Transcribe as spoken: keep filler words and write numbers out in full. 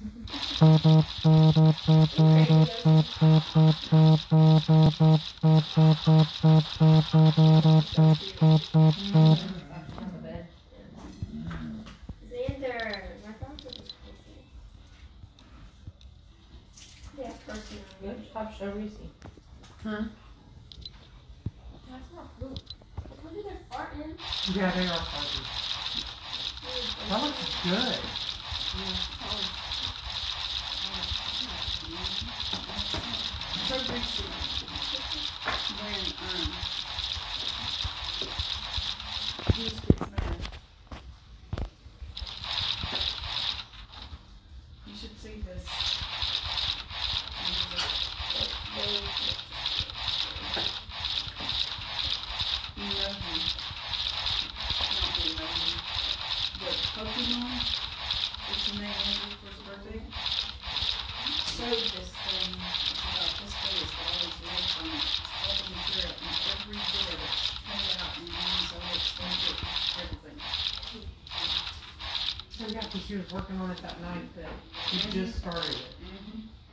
Xander, my thoughts are just crazy. Yeah, personally. Good job, Sharisi. Huh? That's not poop. I told you they're farting. Yeah, they are farting. That looks good. So greasy. When, um, juice gets mad. You should see this. You know him. Not you know him. But Pokemon, which you named Andrew for his birthday, sewed this thing. It's about this big. It's got all these legs on it. It's welcome material. And every bit of it comes out and means so it's going to everything. So yeah, because she was working on it that night that she just started it. Mm-hmm.